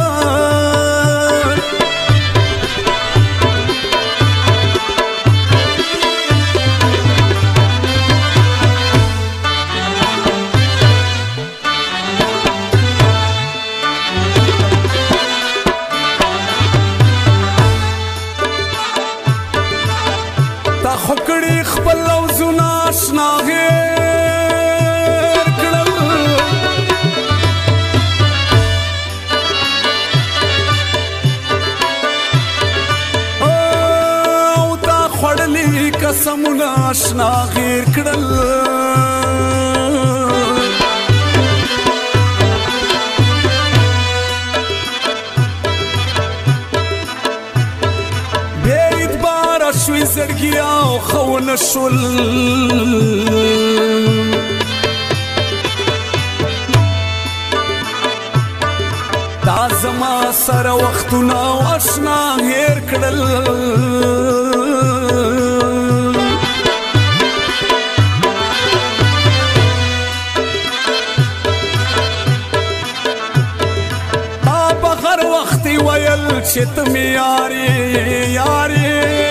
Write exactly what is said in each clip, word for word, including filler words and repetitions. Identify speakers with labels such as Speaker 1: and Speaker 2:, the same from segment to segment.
Speaker 1: تا خکړې خپل لوزونه اشنا غیر کړل او تا خوړلي قسمونه اشنا غیر کړل شوی زړګي او خونه شول دا زما سره وختونه او اشنا هېر کړل تا به هر وخت ویل چې ته مې یارې یارې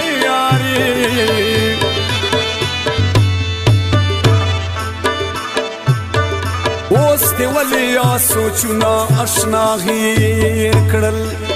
Speaker 1: اوس دې ولې یا سوچونه اشنا هېر کړل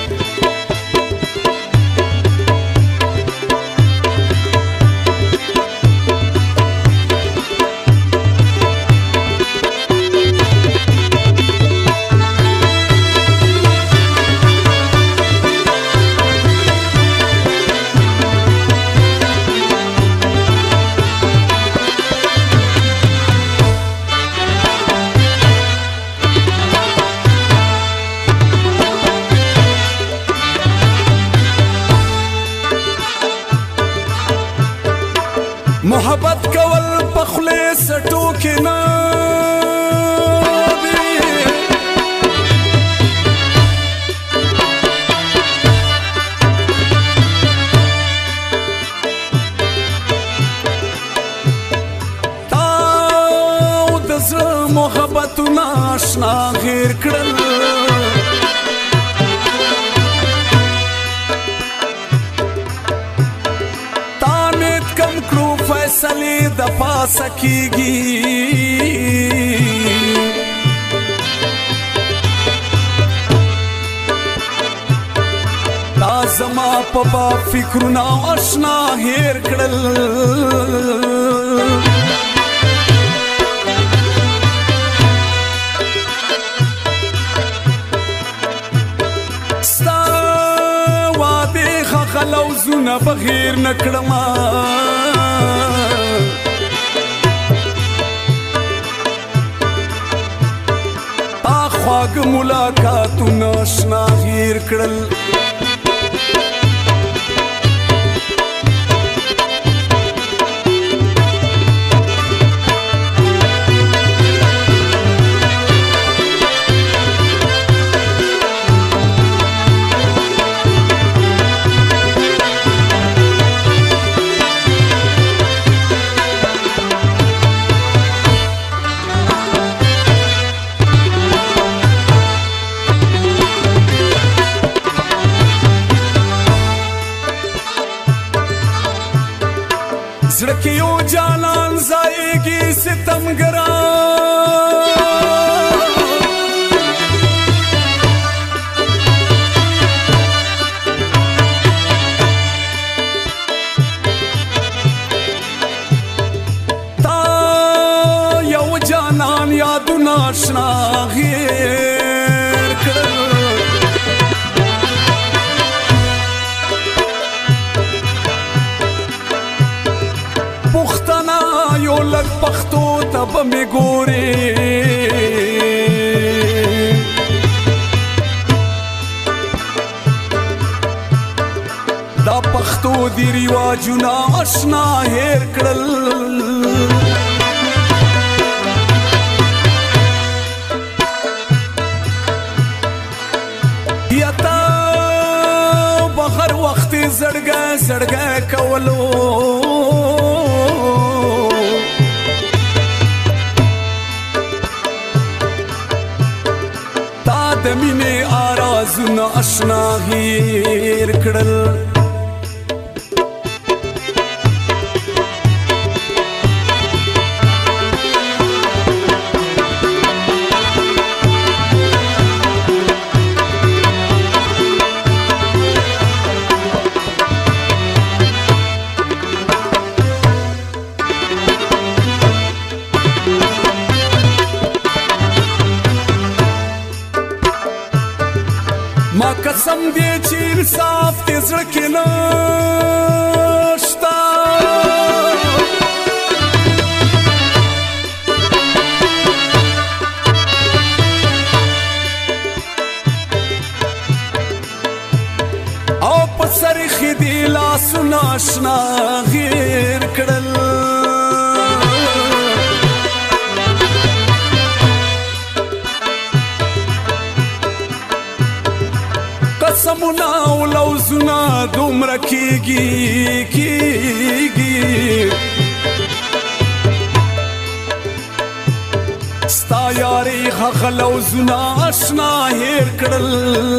Speaker 1: محبت کول پخلی سټو کې نه دي تا د زړه محبتونه اشنا هېر کړل فیصلې د پاسه کېږي دا زما په با فکرونه اشنا هېر کړل ستا وعدې ښه لوزونه بغیر نه کړمه خواږه ملاقاتونه اشنا هېر کړل زړه کې یو جانان ځایږي ستمګران تا یو جانان یادونه اشنا هېر کړل پښتنه یو لږ پښتو ته به مې ګورې دا پښتو دی رواجونه اشنا هېر کړل یا تا به هر وخت زړګی زړګی کولو د د مینې آرازونه اشنا هیر کړل ما قسم دی چې انصاف دې زړه کې نشته او په سر یې دې لاسونه اشنا غیر کړل قسمونه او لوزونه دومره کېږي کېږي ستا یارې هغه لوزونه اشنا هېر کړل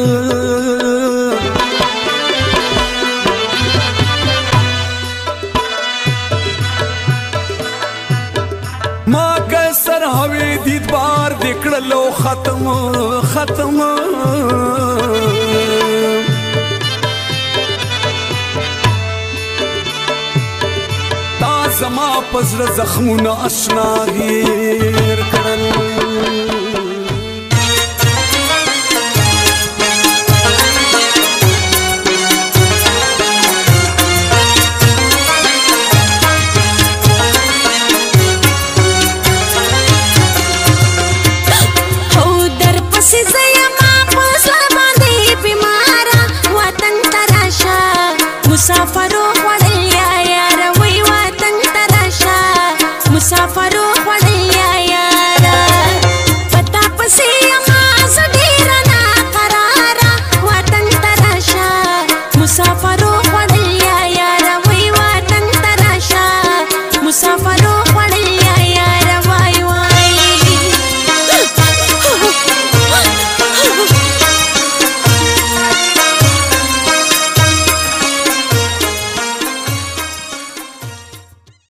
Speaker 1: ما قیصر هوی دید بار دې کړلو ختم ختم زما پزړه زخمونه اشنا هیر